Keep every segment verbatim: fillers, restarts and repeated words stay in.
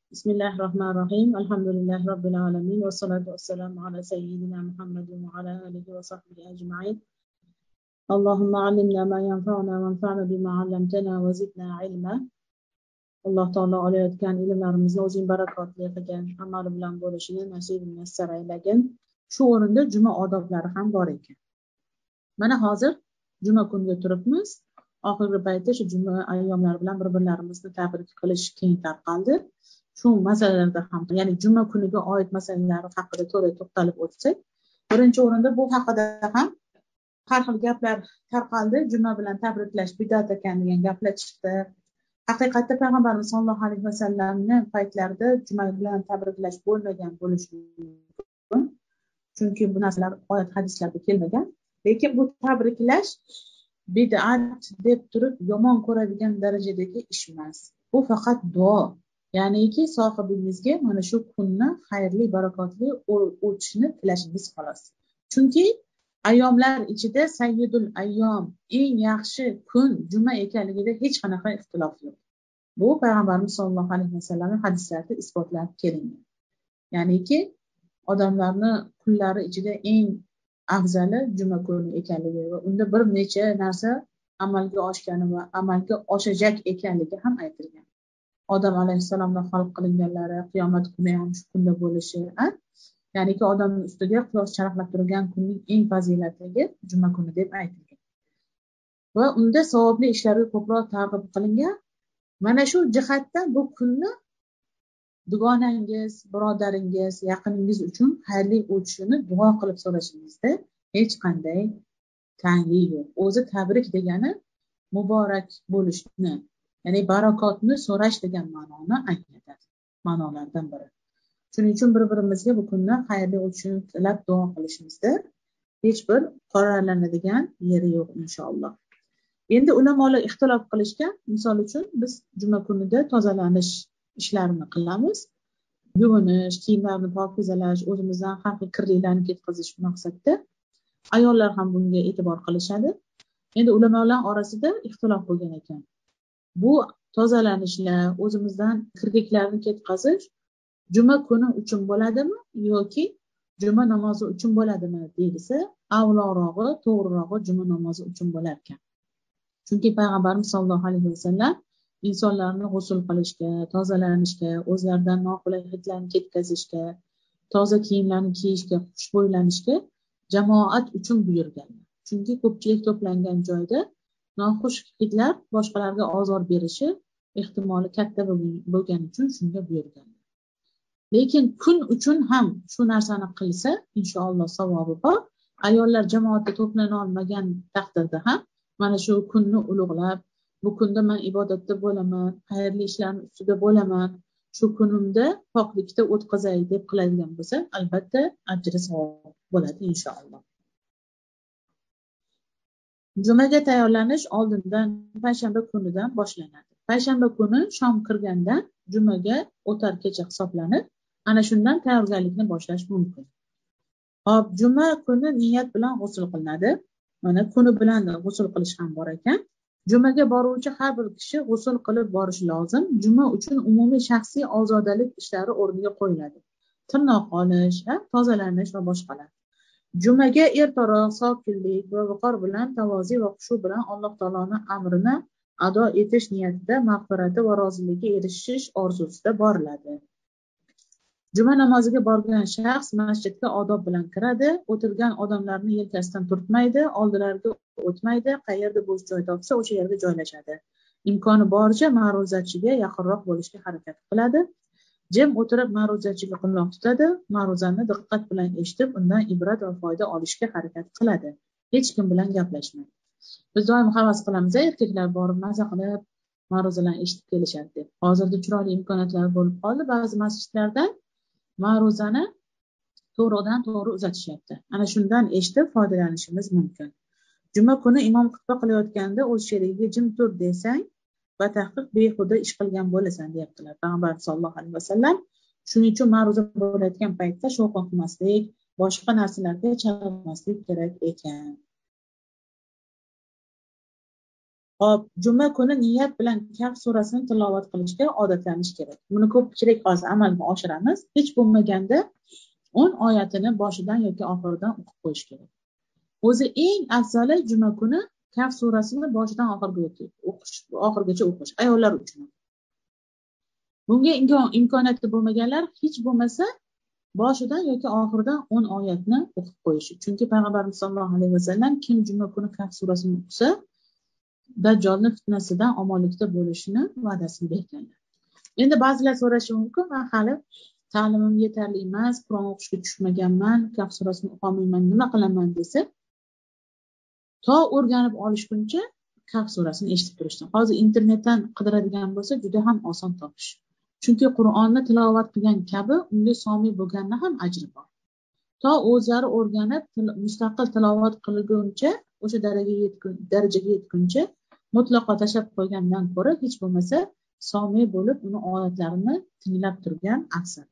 بسم الله الرحمن الرحيم الحمد لله رب العالمين والصلاة والسلام على سيدنا محمد وعلى آله وصحبه أجمعين. اللهم علمنا ما ينفعنا وانفعنا بما علمتنا وزدنا علما. alloh taolo olayotgan ilmlarimizni o'zing barakotli qilgin, amal bilan bo'lishini nasib muyassar aylagin. Shu o'rinda juma odoblari ham bor ekan. Mana hozir juma kuniga turibmiz. Oxirgi paytda shu juma ayyomlari bilan bir-birlarimizni tabrik qilish keng tarqaldi. Shu masalalarda ham, ya'ni juma kuniga oid masalalar haqida to'g'ri to'xtalib o'tsak, birinchi o'rinda bu haqida ham har xil gaplar tarqaldi. Juma bilan tabriklash bidat ekan degan gaplar chiqdi. Haqiqatda payg'ambarimiz sollallohu alayhi vasallamni paytlarida juma bilan tabriklash bo'lmagan bo'lishi mumkin. Chunki bu narsalar oyat hadislarda kelmagan. Lekin bu tabriklash bid'at deb turib yomon ko'radigan darajadagi ish emas. Bu faqat duo. Ya'niki sohibingizga mana shu kunni xayrli, barakotli o'tishini tilashingiz xolos. Chunki ayyomlar ichida sayyidul ayyom, eng yaxshi kun juma ekanligida hech qanaqa ixtilof yo'q. Bu payg'ambarimiz sollallohu alayhi vasallamning hadislarida isbotlab kelingan. Ya'niki odamlarni kunlari ichida eng afzali juma kuni ekanligi va unda bir necha narsa amalga oshgani va amalga oshajak ekanligi ham aytilgan. Odam alayhissalomdan xalq qilinganlari, qiyomat kuni ham shu kunda bo'lishi, ya'niki odamning ustiga quyosh charaqlab turgan kunning eng fazilatligi juma kuni deb aytilgan. Va unda savobli ishlarga ko'proq targ'ib qilingan. Mana shu jihatdan bu kunni dugonangiz, birodaringiz, yaqiningiz uchun xayrli o'tishini duo qilib so'rashingizda hech qanday tanglik yo'q. O'zi tabrik degani muborak bo'lishni, ya'ni barakotni so'rash degan ma'noni anglatadi. Ma'nolardan biri. Shuning uchun bir-birimizga bu kunni xayrli o'tishini tilab duo qilishimizda hech bir qoralanadigan yeri yo'q inshaalloh. Endi ulamolar ixtilof qilishgan. Misol uchun biz juma kunida tozalanish ishlarini qilamiz. Yuvinish, kiyimlarni pokizalash, o'zimizdan har xil kirliklarni ketkazish maqsadda ayollar ham bunga e'tibor qilishadi. Endi ulamolar orasida ixtilof bo'lgan ekan. Bu tozalanishlar, o'zimizdan kirliklarni ketkazish juma kuni uchun bo'ladimi yoki juma namozi uchun bo'ladimi deyilsa, avvalrog'i, to'g'rirog'i juma namozi uchun bo'lar ekan. Chunki payg'ambarimiz sollallohu alayhi vasallam insonlarni g'usl qilishga, tozalanishga, o'zlaridan noqulay hidlarni ketkazishga, toza kiyimlarni kiyishga, xushbo'ylanishga jamoat uchun buyurganlar. Chunki ko'pchilik to'plangan joyda noxush hidlar boshqalarga ozor berishi ehtimoli katta bo'lgani uchun shunga buyurganlar. Lekin kun uchun ham shu narsani qilsa, inshaalloh savobi bor. Ayollar jamoatda to'plana olmagan taqdirda ham mana shu kunni ulug'lab, bu kunda men ibodatda bo'laman, xayrli ishlarning ustida bo'laman, shu kunimda poklikda o'tkazay deb qiladigan bo'lsa, albatta ajri savob bo'ladi inshaalloh. Jumaga tayyorlanish oldindan payshanba kunidan boshlanadi. Payshanba kuni shom kirgandan jumaga o'tar kecha hisoblanib, ana shundan tayyorgarlikni boshlash mumkin. Hop, juma kuni niyat bilan g'usl qilinadi. Mana kuni bilan g'usl qilish ham bor ekan. Jumaga boruvchi har bir kishi g'usl qilib borishi lozim. Juma uchun umumiy shaxsiy ozodalik ishlari o'rniga qo'yiladi. Tirnoq olish, tozalanish va boshqalar. Jumaga ertaroq sokinlik va viqor bilan, tavozi va xushu bilan Alloh taoloning amrini ado etish niyatida mag'firati va roziligiga erishish orzusida boriladi. Juma namoziga borgan shaxs masjidga odob bilan kiradi, o'tirgan odamlarni yelkasidan turtmaydi, oldilariga o'tmaydi, qayerda bo'sh joy topsa o'sha yerga joylashadi. Imkoni boricha ma'ruzachiga yaqinroq bo'lishga harakat qiladi. Jim o'tirib ma'ruzachiga quloq tutadi, ma'ruzani diqqat bilan eshitib, undan ibrat va foyda olishga harakat qiladi. Hech kim bilan gaplashmaydi. Biz doim havas qilamiz, erkaklar borib maza qilib ma'ruzalarni eshitib kelishadi deb. Hozirda chiroyli imkoniyatlar bo'lib qoldi, ba'zi masjidlarda ma'ruzani to'g'ridan to'g'ri uzatishyapti. Ana shundan eshitib foydalanishimiz mumkin. Juma kuni imom xutba qilayotganda o'z sherigiga jim tur desang, batahqiq behuda ish qilgan bo'lasan, deyaptilar payg'ambar sollallohu alayhi vasallam. Shuning uchun ma'ruza bo'layotgan paytda shovqin qilmaslik, boshqa narsalarga chalg'itmaslik kerak ekan. Hop, juma kuni niyat bilan Kahf surasini tilovat qilishga odatlanish kerak. Buni ko'pchilik hozir amalga oshiramiz. Hech bo'lmaganda o'n oyatini boshidan yoki oxiridan o'qib qo'yish kerak. O'zi eng afzali juma kuni Kahf surasini boshidan oxirigacha o'qish, oxirigacha o'qish ayollar uchun. Bunga imkoniyati bo'lmaganlar hech bo'lmasa boshidan yoki oxiridan o'n oyatni o'qib qo'yishi. Chunki payg'ambarimiz sollallohu alayhi vasallam kim juma kuni Kahf surasini o'qisa, Dajjolning fitnasidan omonlikda bo'lishini va'dasini berganlar. Endi ba'zilar so'rashi mumkin, men hali ta'limim yetarli emas, Qur'on o'qishga tushmaganman, Kahf surasini o'qolmayman, nima qilaman desa, to o'rganib olishguncha Kahf surasini eshitib turishdan. Hozir internetdan qidiradigan bo'lsa, juda ham oson topish. Chunki Qur'onni tilovat qilgan kabi unga somiy bo'lgandan ham ajri bor. To o'zlari o'rganib mustaqil tilovat qilguncha, o'sha darajaga darajaga yetguncha mutlaqo tashlab qo'ygandan ko'ra hech bo'lmasa somiy bo'lib uni oyatlarini tinglab turgan afzal.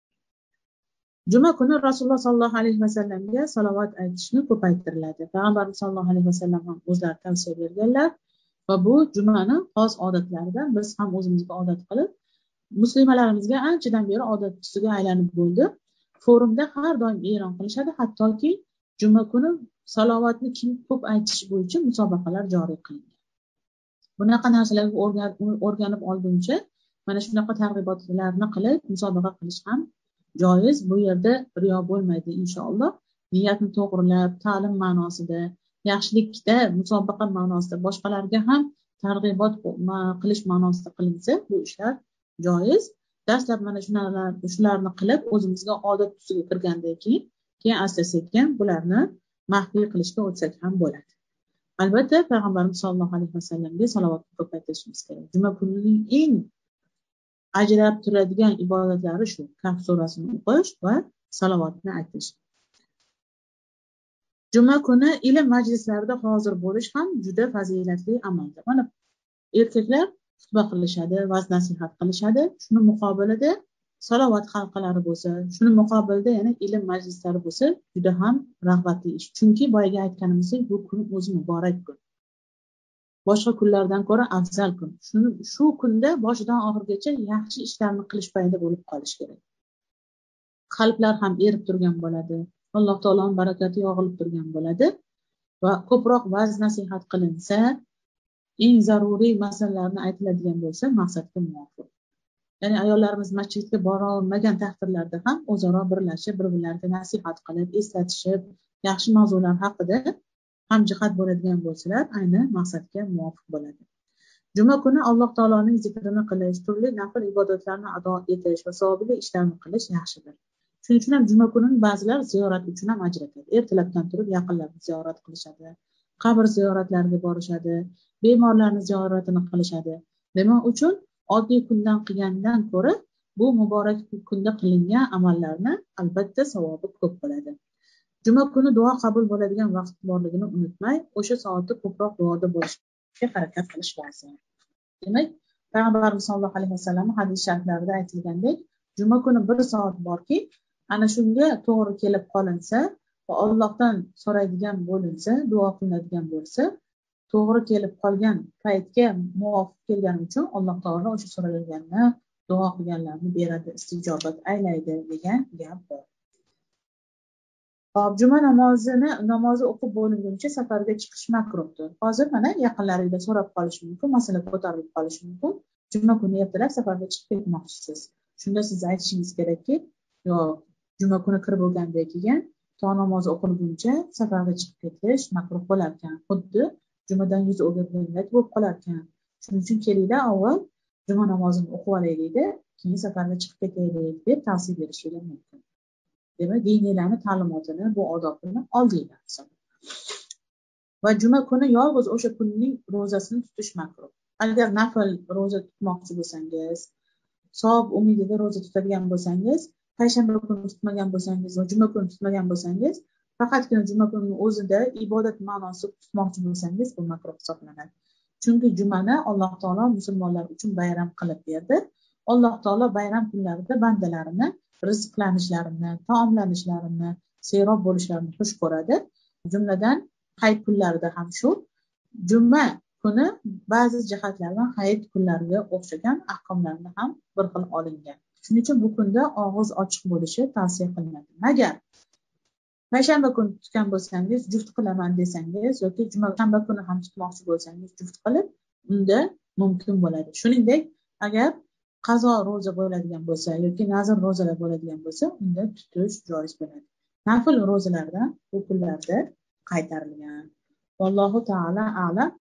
Juma kuni Rasululloh sollallohu alayhi vasallamga salovat aytishni ko'paytiriladi. Payg'ambarimiz sollallohu alayhi vasallam ham o'zlari tavsiya berganlar va bu jumani xos odatlaridan biz ham o'zimizga odat qilib, muslimalarimizga anchadan beri odat tusiga aylanib bo'ldi. Forumda har doim e'lon qilishadi, hattoki juma kuni salovatni kim ko'p aytish bo'yicha musobaqalar joriy qilingan. Bunaqa narsalarga o'rganib olguncha mana shunaqa targ'ibotlarni qilib musobaqa qilish ham joiz. Bu yerda riyo bo'lmaydi inshaalloh. Niyatni to'g'rilab, ta'lim ma'nosida, yaxshilikda, musobaqa ma'nosida, boshqalarga ham targ'ibot qilish ma'nosida qilinsa, bu ishlar joiz. Dastlab mana shularni qilib o'zimizga odat tusiga kirgandan keyin keyin asta-sekin bularni maxfiy qilishga o'tsak ham bo'ladi. Albatta payg'ambarimiz sollallohu alayhi vasallamga salovatni ko'paytirishimiz kerak. Juma kunining eng ajrab turadigan ibodatlari shu: Kahf surasini o'qish va salovatni aytish. Juma kuni ilm majlislarida hozir bo'lish ham juda fazilatli amaldir. Mana erkaklar xutba qilishadi, va'z nasihat qilishadi. Shuni muqobilida salovat halqalari bo'lsa, shuni muqobilida yana ilm majlislari bo'lsa, juda ham rag'batli ish. Chunki boyaga aytganimizdek, bu kun o'zi muborak kun. Boshqa kunlardan ko'ra afzal kun. Shuni shu kunda boshidan oxirigacha yaxshi ishlarni qilish payida bo'lib qolish kerak. Qalblar ham erib turgan bo'ladi. Alloh taoloning barakati yog'ilib turgan bo'ladi va ko'proq va'z nasihat qilinsa, eng zaruriy masalalarni aytiladigan bo'lsa, maqsadga muvofiq. Ya'ni ayollarimiz masjidga bora olmagan taqdirlarda ham o'zaro birlashib, bir-birlariga nasihat qilib, eslatishib, yaxshi mavzular haqida hamjihat bo'ladigan bo'lsalar, ayni maqsadga muvofiq bo'ladi. Juma kuni Alloh taoloning zikrini qilish, turli nafl ibodatlarni ado etish va savobli ishlarni qilish yaxshidir. Shuning uchun ham juma kunini ba'zilar ziyorat uchun ham ajratadi. Ertalabdan turib yaqinlarini ziyorat qilishadi, qabr ziyoratlariga borishadi, bemorlarni ziyoratini qilishadi. Nima uchun? Oddiy kundan qilgandan ko'ra bu muborak kunda qilingan amallarni albatta savobi ko'p bo'ladi. Juma kuni duo qabul bo'ladigan vaqt borligini unutmay, o'sha soatda ko'proq duoda bo'lishga harakat qilish lozim. Demak, payg'ambarimiz sollallohu alayhi vasallam hadis shariflarida aytilgandek, juma kuni bir soat borki, ana shunga to'g'ri kelib qolinsa va Allohdan so'raydigan bo'linsa, duo qilinadigan bo'lsa, to'g'ri kelib qolgan paytga muvofiq kelgani uchun Alloh taolo o'sha so'ralganni, duo qilganlarni beradi, istijobat aylaydi degan gap bor. Hop, juma namozini namozi o'qib bo'linguncha safarga chiqish makruhdir. Hozir mana yaqinlaringizdan so'rab qolish mumkin, masala ko'tarilib qolish mumkin. Juma kuni ertalab safarga chiqib ketmoqchisiz. Shunda siz aytishingiz kerakki, yo'q, juma kuni kirib bo'lgandan keyin to namoz o'qilguncha safarga chiqib ketish makruh bo'lar ekan. Xuddi jumadan yuz o'girgandek bo'lib qolar ekan. Shuning uchun kelinglar, avval juma namozini o'qib olaylik-da, keyin safarga chiqib ketaylik deb tavsiya berishingiz mumkin. Demak, diniylarning ta'limotini, bu odobini oldinglar. Va juma kuni yolg'iz o'sha kunning ro'zasini tutish makruh. Agar nafl ro'za tutmoqchi bo'lsangiz, savob umidida ro'za tutadigan bo'lsangiz, payshanba kuni tutmagan bo'lsangiz va juma kuni tutmagan bo'lsangiz, faqatgina juma kuni o'zida ibodat ma'nosida tutmoqchi bo'lsangiz, bu makruh hisoblanadi. Chunki jumani Alloh taolo musulmonlar uchun bayram qilib berdi. Alloh taolo bayram kunlarida bandalarini rizqlanishlarini, taomlanishlarini, serob bo'lishlarini xush ko'radi. Jumladan hayit kunlarida ham shu. Juma kuni ba'zi jihatlardan hayit kunlariga o'xshagan ahkomlarni ham bir xil olingan. Shuning uchun bu kunda og'iz ochiq bo'lishi tavsiya qilinadi. Agar payshanba kuni tutgan bo'lsangiz, juft qilaman desangiz yoki shanba kuni ham tutmoqchi bo'lsangiz, juft qilib unda mumkin bo'ladi. Shuningdek, agar qazo ro'za bo'ladigan bo'lsa yoki nazr ro'zalar bo'ladigan bo'lsa, unda tutish joiz bo'ladi. Nafl ro'zalardan bu kunlarda qaytarilgan. Vallohu taala a'lam.